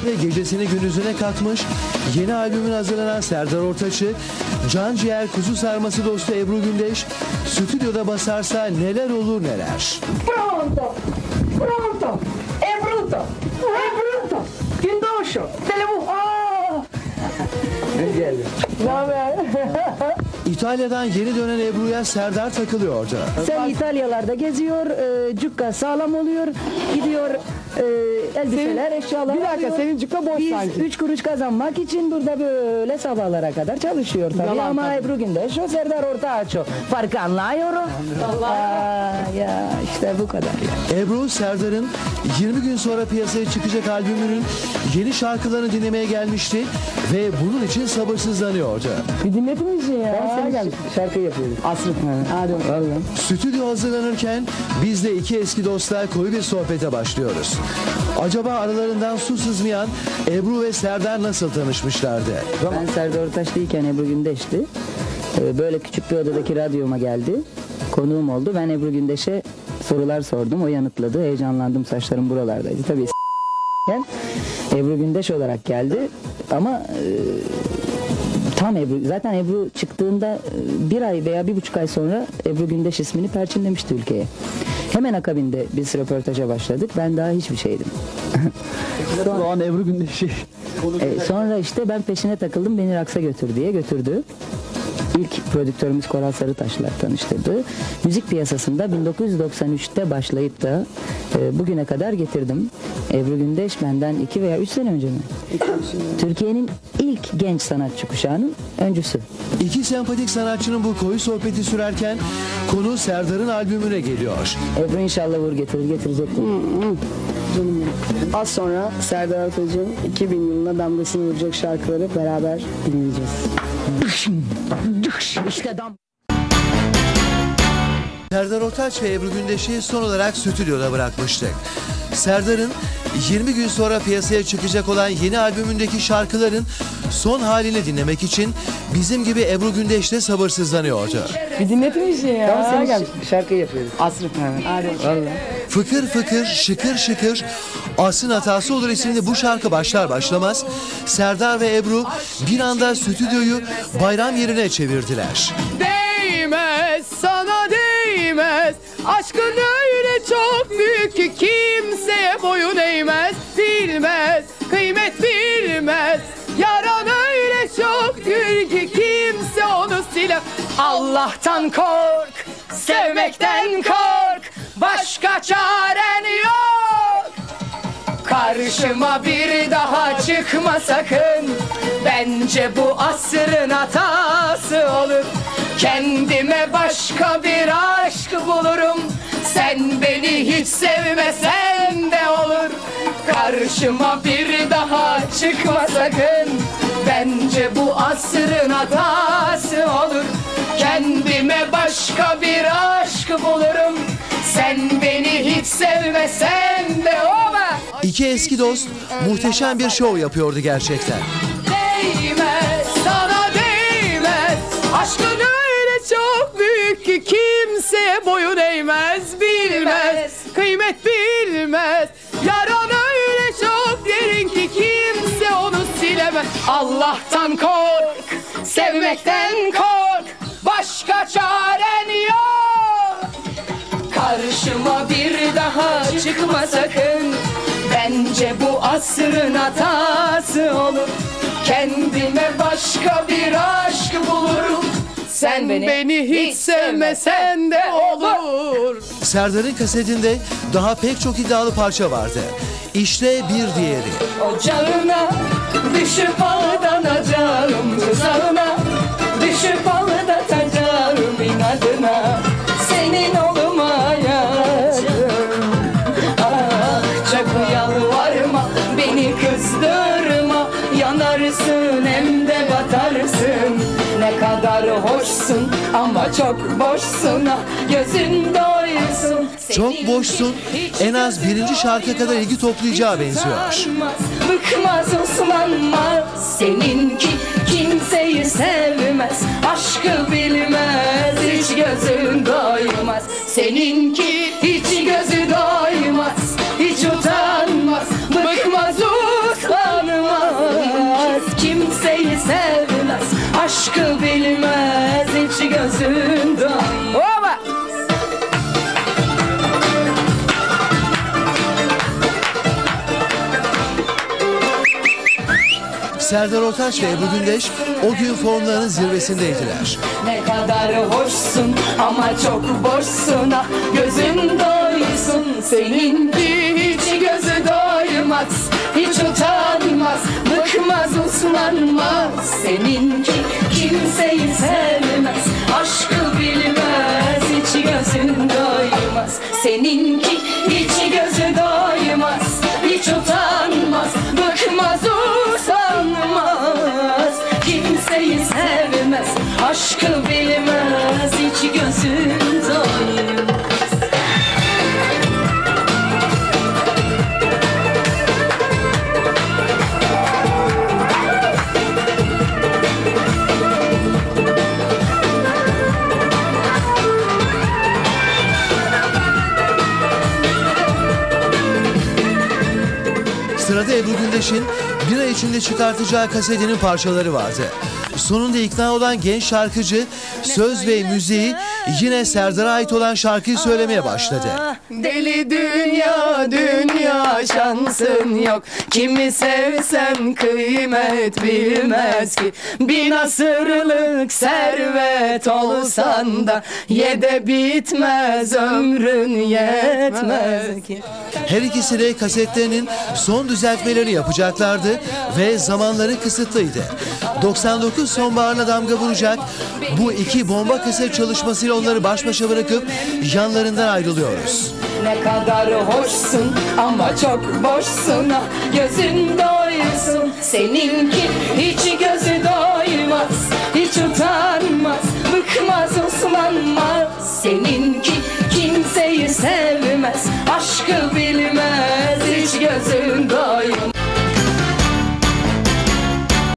ve gecesini gündüzüne katmış, yeni albümün hazırlanan Serdar Ortaç'ı, can ciğer kuzu sarması dostu Ebru Gündeş, stüdyoda basarsa neler olur neler. Pronto, pronto, è brutto, Gündoş'u, telefon, Ne haber? İtalya'dan yeni dönen Ebru'ya Serdar takılıyordu. Sen İtalyalarda geziyor, cukka sağlam oluyor, gidiyor elbiseler, eşyalar Bir dakika, alıyor. senin cukka boş Biz sanki. 3 kuruş kazanmak için burada böyle sabahlara kadar çalışıyor tabii. Yalan Ama tabii. Ebru Gündeş o, Serdar Ortaç o. Farkı anlıyor o. Ya işte bu kadar. Ebru, Serdar'ın 20 gün sonra piyasaya çıkacak albümünün yeni şarkılarını dinlemeye gelmişti ve bunun için sabırsızlanıyordu. Bir dinletin misin ya? Ben Gel. senin şarkı yapıyorum. Aslı. Hadi bakalım. Stüdyo hazırlanırken biz de iki eski dostlar koyu bir sohbete başlıyoruz. Acaba aralarından su sızmayan Ebru ve Serdar nasıl tanışmışlardı? Ben Serdar Ortaç'tayken Ebru Gündeş'ti. Böyle küçük bir odadaki radyoma geldi. Konuğum oldu. Ben Ebru Gündeş'e sorular sordum. O yanıtladı. Heyecanlandım. Saçlarım buralardaydı. Tabii Ebru Gündeş olarak geldi. Ama tam Ebru. Zaten Ebru çıktığında bir ay veya 1,5 ay sonra Ebru Gündeş ismini perçinlemişti ülkeye. Hemen akabinde biz röportaja başladık. Ben daha hiçbir şeydim. O an Ebru Gündeş'i. Sonra işte ben peşine takıldım, beni Raks'a götür diye götürdü. İlk prodüktörümüz Koral Sarıtaş'la tanıştırdı. Müzik piyasasında 1993'te başlayıp da bugüne kadar getirdim. Ebru Gündeş benden 2 veya 3 sene önce mi? Türkiye'nin ilk genç sanatçı kuşağının öncüsü. İki sempatik sanatçının bu koyu sohbeti sürerken konu Serdar'ın albümüne geliyor. Ebru inşallah vur getirir, getirecek. Az sonra Serdar Ortaç'ın 2000 yılına damgasını vuracak şarkıları beraber dinleyeceğiz. İşte Serdar Ortaç ve Ebru Gündeş'i son olarak stüdyoda bırakmıştık. Serdar'ın 20 gün sonra piyasaya çıkacak olan yeni albümündeki şarkıların son halini dinlemek için bizim gibi Ebru Gündeş de sabırsızlanıyordu. Bir dinletin misin ya? Tamam, senin Gel. şarkı yapıyoruz. Aslı. Hadi bakalım. Fıkır fıkır, şıkır şıkır, Asrın Hatası Olur isimli bu şarkı başlar başlamaz Serdar ve Ebru bir anda stüdyoyu bayram yerine çevirdiler. Değmez sana değmez. Aşkın öyle çok büyük ki kimseye boyun eğmez. Bilmez, kıymet bilmez. Yaran öyle çok gül ki kimse onu silemez. Allah'tan kork, sevmekten kork. Başka çaren yok. Karşıma bir daha çıkma sakın. Bence bu asrın hatası olur. Kendime başka bir aşk bulurum. Sen beni hiç sevmesen de olur. Karşıma bir daha çıkma sakın. Bence bu asrın hatası olur. Kendime başka bir aşk bulurum. Sen beni hiç sevmesen de olur. İki eski dost muhteşem bir şov yapıyordu gerçekten. Değmez sana değmez. Aşkın öyle çok büyük ki kimseye boyun eğmez. Bilmez, kıymet bilmez. Yaran öyle çok derin ki kimse onu silemez. Allah'tan kork, sevmekten kork. Başka çaren yok. Karşıma bir daha çıkma sakın. Bence bu asrın hatası olur. Kendime başka bir aşk bulurum. Sen beni hiç sevmesen de olur. Serdar'ın kasetinde daha pek çok iddialı parça vardı. İşte bir diğeri. Ocağına düşüp aldanacağım, tuzağına düşüp aldatacağım inadına. Senin olmayacağım. Ah çok yalvarma, beni kızdırma. Yanarsın hem de batarsın. Ne kadar hoşsun ama çok boşsun. Ah, gözün doysun. Çok boşsun, en az birinci şarkı kadar ilgi toplayacağı benziyor. Bıkmaz uslanmaz. Seninki kimseyi sevmez. Aşkı bilmez, hiç gözün doymaz. Seninki hiç gözü doymaz, hiç utanmaz. Bıkmaz uslanmaz. kimseyi sevmez, aşkı bilmez, hiç gözün doymaz. Serdar Ortaç ve Ebru Gündeş o gün formlarının zirvesindeydiler. Ne kadar hoşsun ama çok boşsun, ah gözün doysun. Seninki hiç gözü doymaz, hiç utanmaz, bıkmaz, uslanmaz. Seninki kimseyi sevmez, aşkı bilmez, hiç gözün doymaz. Seninki hiç gözü doymaz, hiç utanmaz, bıkmaz, usanmaz. Kimseyi sevmez, aşkı bilmez, hiç gözün doymaz. Sırada Ebru Gündeş'in bir ay içinde çıkartacağı kasetinin parçaları vardı. Sonunda ikna olan genç şarkıcı söz ve müziği yine Serdar'a ait olan şarkıyı söylemeye başladı. Deli dünya, dünya şansın yok. Kimi sevsem kıymet bilmez ki. Bin asırlık servet olsan da ye de bitmez, ömrün yetmez ki. Her ikisi de kasetlerinin son düzeltmelerini yapacaklardı ve zamanları kısıtlıydı. 99 sonbaharına damga vuracak bu iki bomba kaset çalışmasıyla onları baş başa bırakıp yanlarından ayrılıyoruz. Ne kadar hoşsun ama çok boşsun, ah gözün doysun. Seninki hiç gözü doymaz, hiç utanmaz, bıkmaz, uslanmaz. Seninki kimseyi sevmez, aşkı bilmez, hiç gözü